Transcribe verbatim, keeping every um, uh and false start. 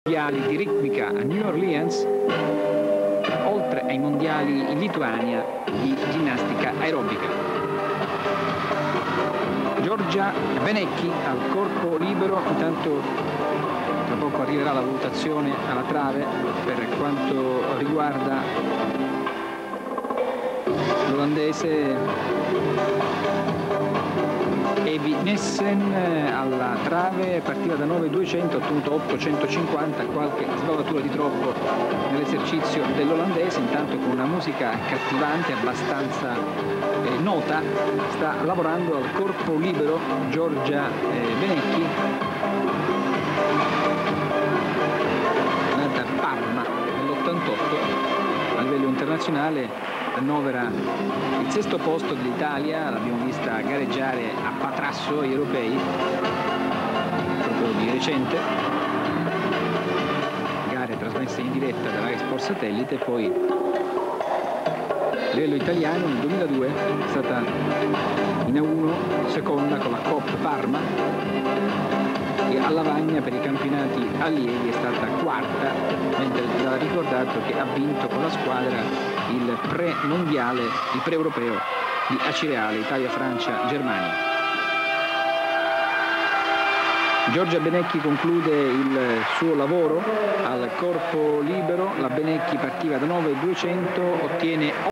mondiali di ritmica a New Orleans, oltre ai mondiali in Lituania di ginnastica aerobica. Giorgia Benecchi al corpo libero, intanto tra poco arriverà la valutazione alla trave per quanto riguarda l'olandese Evie Nessen. Alla trave partiva da nove duecento, ottenuto otto centocinquanta, qualche sbavatura di troppo nell'esercizio dell'olandese. Intanto con una musica accattivante, abbastanza eh, nota, sta lavorando al corpo libero Giorgia eh, Benecchi, nata a Parma nell'ottantotto. A livello internazionale annovera il sesto posto dell'Italia, l'abbiamo vista gareggiare a Patrasso agli europei proprio di recente, gare trasmesse in diretta da Rai Sport Satellite. Poi a livello italiano nel duemiladue è stata in A uno seconda con la Coop Parma, e a Lavagna per i campionati allievi è stata quarta, mentre va ricordato che ha vinto con la squadra il pre-mondiale, il pre-europeo di Acireale, Italia, Francia, Germania. Giorgia Benecchi conclude il suo lavoro al corpo libero. La Benecchi partiva da nove duecento, ottiene